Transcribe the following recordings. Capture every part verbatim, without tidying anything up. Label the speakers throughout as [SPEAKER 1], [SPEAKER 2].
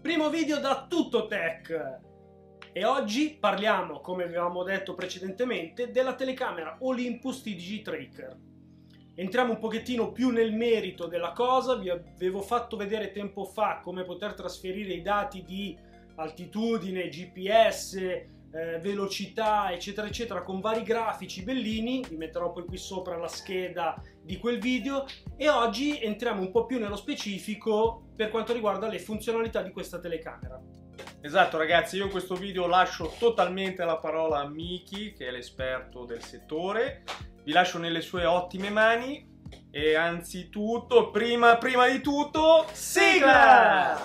[SPEAKER 1] Primo video da Tutto Tech e oggi parliamo, come avevamo detto precedentemente, della telecamera Olympus T D G Tracker. Entriamo un pochettino più nel merito della cosa. Vi avevo fatto vedere tempo fa come poter trasferire i dati di altitudine, G P S, eh, velocità eccetera eccetera con vari grafici bellini. Vi metterò poi qui sopra la scheda di quel video e oggi entriamo un po' più nello specifico per quanto riguarda le funzionalità di questa telecamera.
[SPEAKER 2] Esatto ragazzi, io in questo video lascio totalmente la parola a Miki, che è l'esperto del settore. Vi lascio nelle sue ottime mani e anzitutto, prima, prima di tutto, sigla!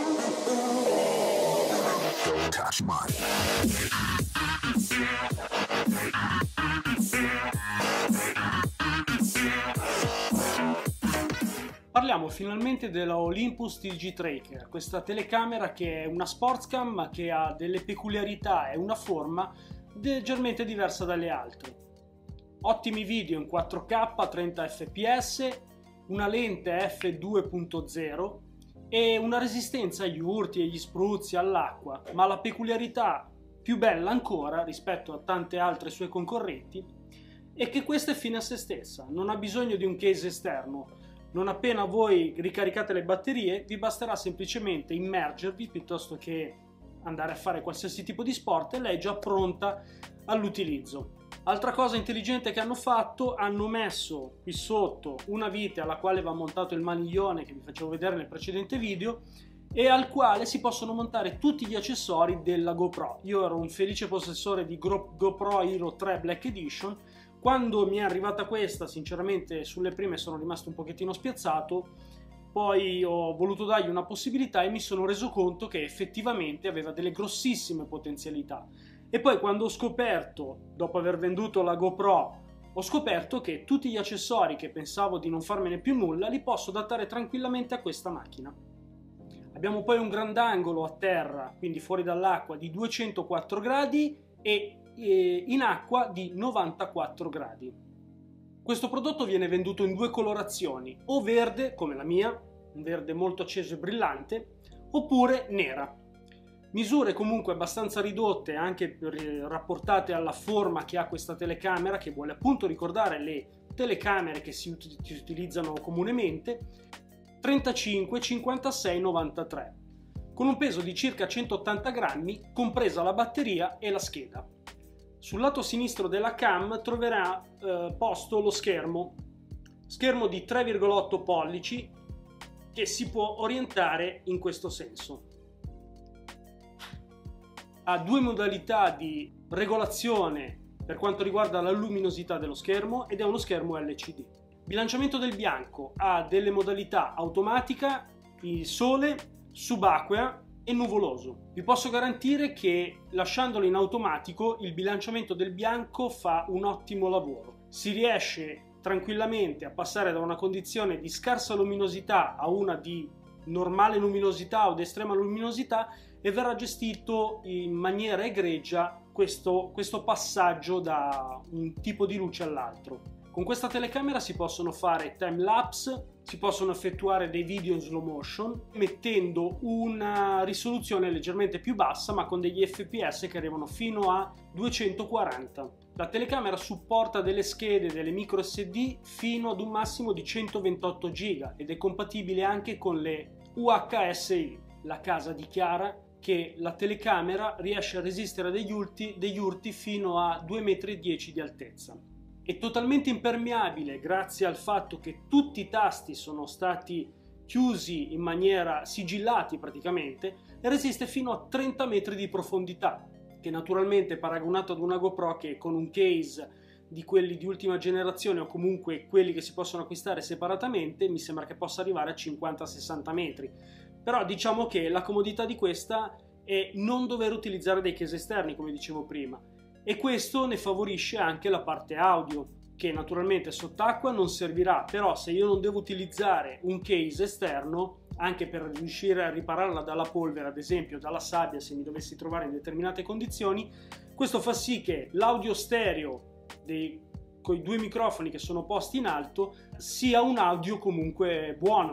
[SPEAKER 1] Parliamo finalmente della Olympus T D G Tracker, questa telecamera che è una sportscam ma che ha delle peculiarità e una forma leggermente diversa dalle altre. Ottimi video in quattro K, trenta F P S, una lente F due punto zero e una resistenza agli urti, agli spruzzi, all'acqua, ma la peculiarità più bella ancora rispetto a tante altre sue concorrenti è che questa è fine a se stessa, non ha bisogno di un case esterno. Non appena voi ricaricate le batterie vi basterà semplicemente immergervi piuttosto che andare a fare qualsiasi tipo di sport e lei è già pronta all'utilizzo. Altra cosa intelligente che hanno fatto, hanno messo qui sotto una vite alla quale va montato il maniglione che vi facevo vedere nel precedente video e al quale si possono montare tutti gli accessori della GoPro. Io ero un felice possessore di GoPro Hero tre Black Edition. Quando mi è arrivata questa, sinceramente sulle prime sono rimasto un pochettino spiazzato, poi ho voluto dargli una possibilità e mi sono reso conto che effettivamente aveva delle grossissime potenzialità. E poi quando ho scoperto, dopo aver venduto la GoPro, ho scoperto che tutti gli accessori che pensavo di non farmene più nulla li posso adattare tranquillamente a questa macchina. Abbiamo poi un grandangolo a terra, quindi fuori dall'acqua, di duecentoquattro gradi e in acqua di novantaquattro gradi. Questo prodotto viene venduto in due colorazioni, o verde come la mia, un verde molto acceso e brillante, oppure nera. Misure comunque abbastanza ridotte anche rapportate alla forma che ha questa telecamera, che vuole appunto ricordare le telecamere che si utilizzano comunemente, trentacinque, cinquantasei, novantatré, con un peso di circa centottanta grammi, compresa la batteria e la scheda. Sul lato sinistro della cam troverà eh, posto lo schermo, schermo di tre virgola otto pollici che si può orientare in questo senso. Ha due modalità di regolazione per quanto riguarda la luminosità dello schermo ed è uno schermo L C D. Bilanciamento del bianco, ha delle modalità automatica, il sole, subacquea e nuvoloso. Vi posso garantire che lasciandolo in automatico il bilanciamento del bianco fa un ottimo lavoro. Si riesce tranquillamente a passare da una condizione di scarsa luminosità a una di normale luminosità o di estrema luminosità e verrà gestito in maniera egregia questo, questo passaggio da un tipo di luce all'altro. Con questa telecamera si possono fare time lapse, si possono effettuare dei video in slow motion mettendo una risoluzione leggermente più bassa ma con degli F P S che arrivano fino a duecentoquaranta. La telecamera supporta delle schede, delle micro S D fino ad un massimo di centoventotto giga ed è compatibile anche con le U H S I. La casa dichiara che la telecamera riesce a resistere a degli urti, degli urti fino a due virgola dieci metri di altezza. È totalmente impermeabile grazie al fatto che tutti i tasti sono stati chiusi in maniera sigillati praticamente e resiste fino a trenta metri di profondità, che naturalmente è paragonato ad una GoPro che con un case di quelli di ultima generazione o comunque quelli che si possono acquistare separatamente mi sembra che possa arrivare a cinquanta sessanta metri. Però diciamo che la comodità di questa è non dover utilizzare dei case esterni come dicevo prima. E questo ne favorisce anche la parte audio, che naturalmente sott'acqua non servirà, però se io non devo utilizzare un case esterno, anche per riuscire a ripararla dalla polvere, ad esempio dalla sabbia, se mi dovessi trovare in determinate condizioni, questo fa sì che l'audio stereo dei, con i due microfoni che sono posti in alto sia un audio comunque buono.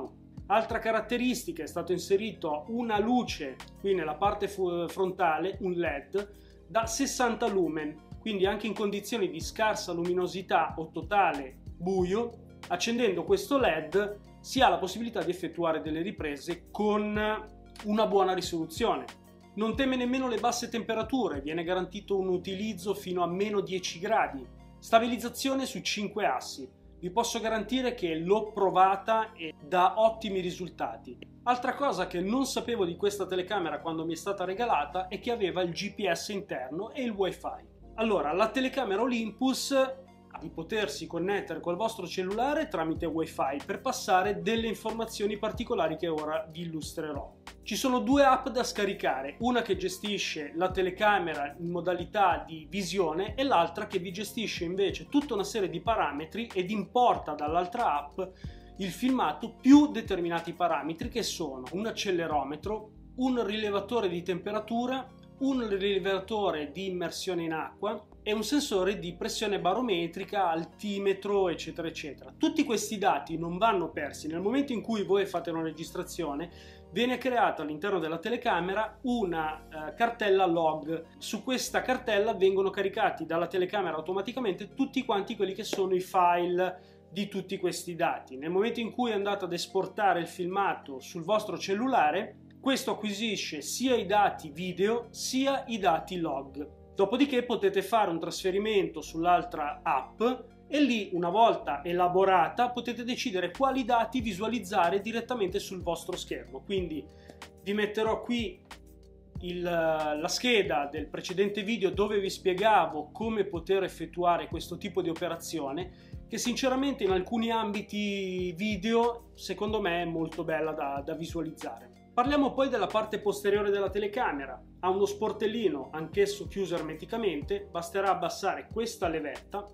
[SPEAKER 1] Altra caratteristica: è stato inserito una luce qui nella parte frontale, un L E D da sessanta lumen, quindi anche in condizioni di scarsa luminosità o totale buio, accendendo questo L E D si ha la possibilità di effettuare delle riprese con una buona risoluzione. Non teme nemmeno le basse temperature, viene garantito un utilizzo fino a meno dieci gradi. Stabilizzazione su cinque assi. Vi posso garantire che l'ho provata e dà ottimi risultati. Altra cosa che non sapevo di questa telecamera quando mi è stata regalata è che aveva il G P S interno e il Wi-Fi. Allora, la telecamera Olympus ha di potersi connettere col vostro cellulare tramite Wi-Fi per passare delle informazioni particolari che ora vi illustrerò. Ci sono due app da scaricare, una che gestisce la telecamera in modalità di visione e l'altra che vi gestisce invece tutta una serie di parametri ed importa dall'altra app il filmato più determinati parametri, che sono un accelerometro, un rilevatore di temperatura, un rilevatore di immersione in acqua e un sensore di pressione barometrica, altimetro, eccetera eccetera. Tutti questi dati non vanno persi. Nel momento in cui voi fate una registrazione viene creata all'interno della telecamera una eh, cartella log. Su questa cartella vengono caricati dalla telecamera automaticamente tutti quanti quelli che sono i file di tutti questi dati. Nel momento in cui andate ad esportare il filmato sul vostro cellulare, questo acquisisce sia i dati video sia i dati log. Dopodiché potete fare un trasferimento sull'altra app e lì, una volta elaborata, potete decidere quali dati visualizzare direttamente sul vostro schermo. Quindi vi metterò qui il, la scheda del precedente video dove vi spiegavo come poter effettuare questo tipo di operazione, che sinceramente in alcuni ambiti video secondo me è molto bella da, da visualizzare. Parliamo poi della parte posteriore della telecamera. Ha uno sportellino, anch'esso chiuso ermeticamente. Basterà abbassare questa levetta,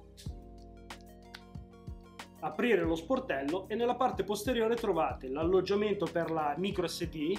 [SPEAKER 1] aprire lo sportello e nella parte posteriore trovate l'alloggiamento per la micro S D,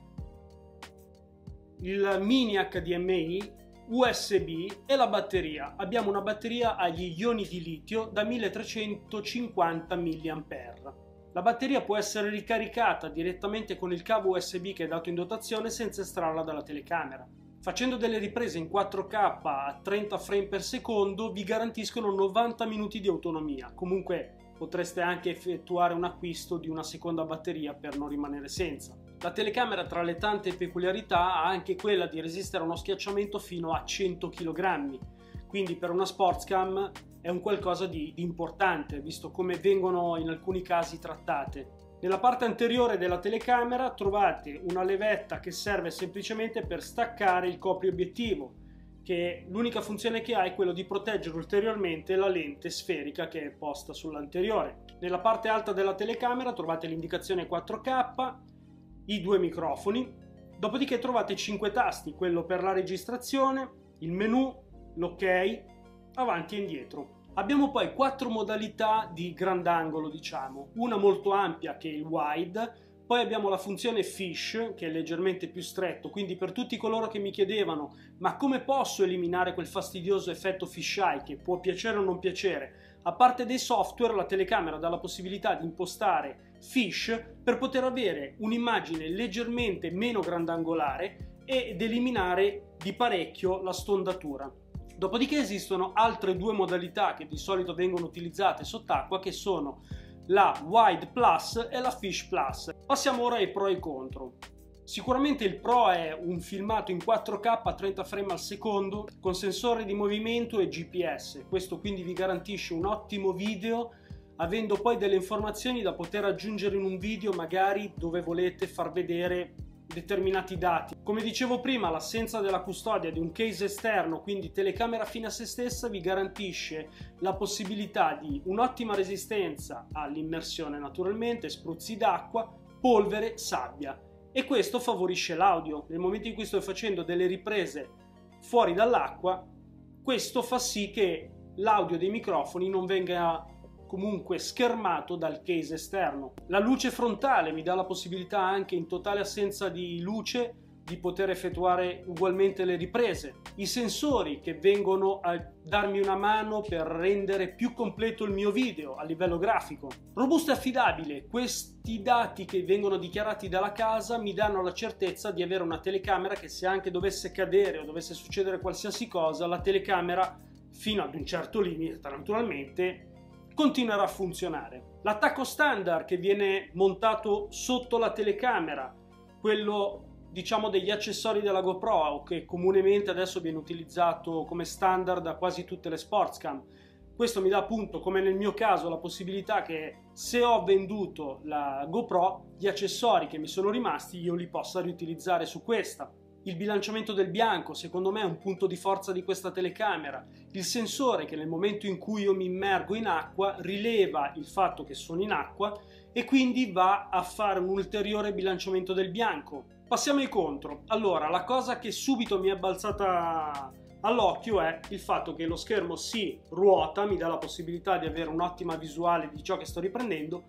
[SPEAKER 1] il mini H D M I, U S B e la batteria. Abbiamo una batteria agli ioni di litio da milletrecentocinquanta milliampere. La batteria può essere ricaricata direttamente con il cavo U S B che è dato in dotazione senza estrarla dalla telecamera. Facendo delle riprese in quattro K a trenta frame per secondo vi garantiscono novanta minuti di autonomia. Comunque potreste anche effettuare un acquisto di una seconda batteria per non rimanere senza. La telecamera, tra le tante peculiarità, ha anche quella di resistere a uno schiacciamento fino a cento chilogrammi, quindi per una sportscam è un qualcosa di, di importante, visto come vengono in alcuni casi trattate. Nella parte anteriore della telecamera trovate una levetta che serve semplicemente per staccare il copriobiettivo, che l'unica funzione che ha è quello di proteggere ulteriormente la lente sferica che è posta sull'anteriore. Nella parte alta della telecamera trovate l'indicazione quattro K, i due microfoni, dopodiché trovate cinque tasti, quello per la registrazione, il menu, l'ok, avanti e indietro. Abbiamo poi quattro modalità di grandangolo, diciamo, una molto ampia che è il wide, poi abbiamo la funzione fish che è leggermente più stretto, quindi per tutti coloro che mi chiedevano ma come posso eliminare quel fastidioso effetto fisheye che può piacere o non piacere, a parte dei software la telecamera dà la possibilità di impostare fish per poter avere un'immagine leggermente meno grandangolare ed eliminare di parecchio la stondatura. Dopodiché esistono altre due modalità che di solito vengono utilizzate sott'acqua, che sono la Wide Plus e la Fish Plus. Passiamo ora ai pro e ai contro. Sicuramente il pro è un filmato in quattro K a trenta frame al secondo con sensore di movimento e G P S. Questo quindi vi garantisce un ottimo video, avendo poi delle informazioni da poter aggiungere in un video magari dove volete far vedere determinati dati. Come dicevo prima, l'assenza della custodia di un case esterno, quindi telecamera fine a se stessa, vi garantisce la possibilità di un'ottima resistenza all'immersione, naturalmente, spruzzi d'acqua, polvere, sabbia, e questo favorisce l'audio. Nel momento in cui sto facendo delle riprese fuori dall'acqua, questo fa sì che l'audio dei microfoni non venga comunque schermato dal case esterno. La luce frontale mi dà la possibilità, anche in totale assenza di luce, di poter effettuare ugualmente le riprese, i sensori che vengono a darmi una mano per rendere più completo il mio video a livello grafico. Robusto e affidabile, questi dati che vengono dichiarati dalla casa mi danno la certezza di avere una telecamera che, se anche dovesse cadere o dovesse succedere qualsiasi cosa, la telecamera fino ad un certo limite naturalmente continuerà a funzionare. L'attacco standard che viene montato sotto la telecamera, quello diciamo degli accessori della GoPro, che comunemente adesso viene utilizzato come standard da quasi tutte le sportscam, questo mi dà appunto, come nel mio caso, la possibilità che se ho venduto la GoPro, gli accessori che mi sono rimasti io li possa riutilizzare su questa. Il bilanciamento del bianco, secondo me, è un punto di forza di questa telecamera. Il sensore che nel momento in cui io mi immergo in acqua rileva il fatto che sono in acqua e quindi va a fare un ulteriore bilanciamento del bianco. Passiamo ai contro. Allora, la cosa che subito mi è balzata all'occhio è il fatto che lo schermo si ruota, mi dà la possibilità di avere un'ottima visuale di ciò che sto riprendendo,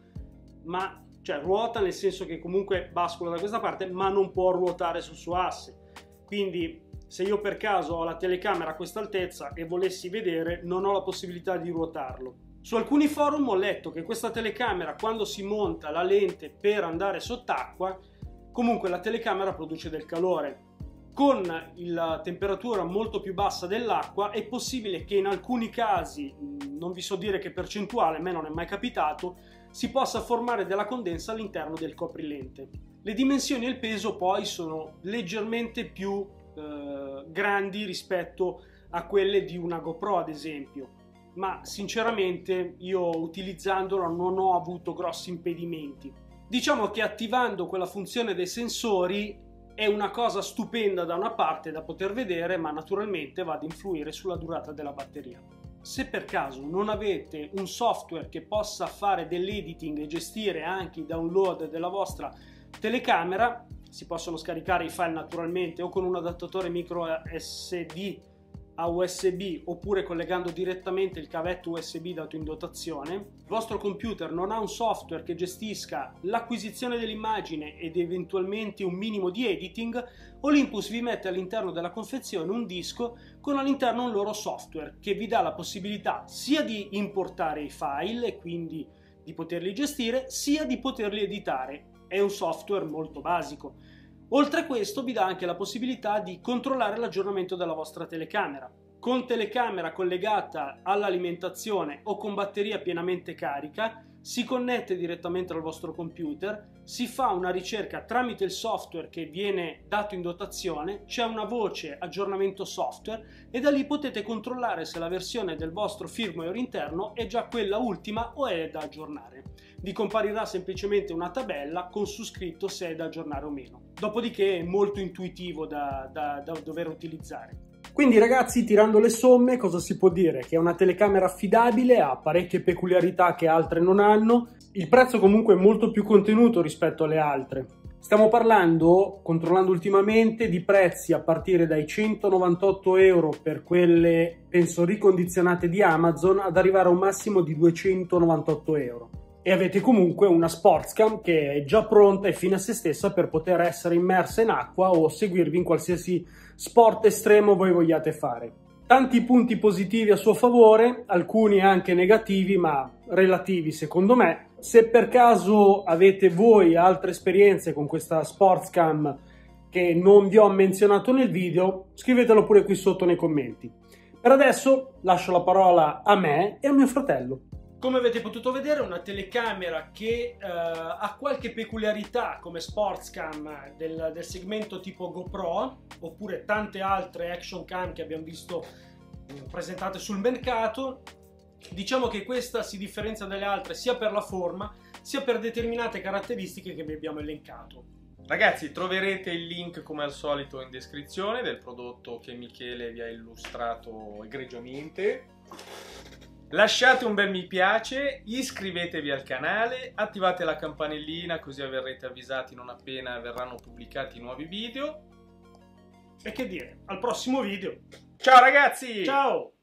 [SPEAKER 1] ma cioè ruota nel senso che comunque bascula da questa parte, ma non può ruotare sul suo asse. Quindi se io per caso ho la telecamera a questa altezza e volessi vedere, non ho la possibilità di ruotarlo. Su alcuni forum ho letto che questa telecamera, quando si monta la lente per andare sott'acqua, comunque la telecamera produce del calore. Con la temperatura molto più bassa dell'acqua è possibile che in alcuni casi, non vi so dire che percentuale, a me non è mai capitato, si possa formare della condensa all'interno del coprilente. Le dimensioni e il peso poi sono leggermente più eh, grandi rispetto a quelle di una GoPro ad esempio, ma sinceramente io utilizzandola non ho avuto grossi impedimenti. Diciamo che attivando quella funzione dei sensori è una cosa stupenda da una parte da poter vedere, ma naturalmente va ad influire sulla durata della batteria. Se per caso non avete un software che possa fare dell'editing e gestire anche i download della vostra telecamera, si possono scaricare i file naturalmente o con un adattatore micro S D a U S B oppure collegando direttamente il cavetto U S B dato in dotazione. Il vostro computer non ha un software che gestisca l'acquisizione dell'immagine ed eventualmente un minimo di editing, Olympus vi mette all'interno della confezione un disco con all'interno un loro software che vi dà la possibilità sia di importare i file e quindi di poterli gestire, sia di poterli editare. È un software molto basico. Oltre a questo vi dà anche la possibilità di controllare l'aggiornamento della vostra telecamera. Con telecamera collegata all'alimentazione o con batteria pienamente carica, si connette direttamente al vostro computer, si fa una ricerca tramite il software che viene dato in dotazione, c'è una voce aggiornamento software e da lì potete controllare se la versione del vostro firmware interno è già quella ultima o è da aggiornare. Vi comparirà semplicemente una tabella con su scritto se è da aggiornare o meno. Dopodiché è molto intuitivo da, da, da dover utilizzare. Quindi ragazzi, tirando le somme, cosa si può dire? Che è una telecamera affidabile, ha parecchie peculiarità che altre non hanno, il prezzo comunque è molto più contenuto rispetto alle altre. Stiamo parlando, controllando ultimamente, di prezzi a partire dai centonovantotto euro per quelle, penso, ricondizionate di Amazon, ad arrivare a un massimo di duecentonovantotto euro. E avete comunque una sportscam che è già pronta e fine a se stessa per poter essere immersa in acqua o seguirvi in qualsiasi sport estremo voi vogliate fare. Tanti punti positivi a suo favore, alcuni anche negativi, ma relativi secondo me. Se per caso avete voi altre esperienze con questa sportscam che non vi ho menzionato nel video, scrivetelo pure qui sotto nei commenti. Per adesso lascio la parola a me e a mio fratello. Come avete potuto vedere, una telecamera che uh, ha qualche peculiarità come sportscam del, del segmento tipo GoPro, oppure tante altre action cam che abbiamo visto uh, presentate sul mercato. Diciamo che questa si differenzia dalle altre sia per la forma, sia per determinate caratteristiche che vi abbiamo elencato.
[SPEAKER 2] Ragazzi, troverete il link come al solito in descrizione del prodotto che Michele vi ha illustrato egregiamente. Lasciate un bel mi piace, iscrivetevi al canale, attivate la campanellina così verrete avvisati non appena verranno pubblicati nuovi video.
[SPEAKER 1] E che dire, al prossimo video.
[SPEAKER 2] Ciao ragazzi!
[SPEAKER 1] Ciao!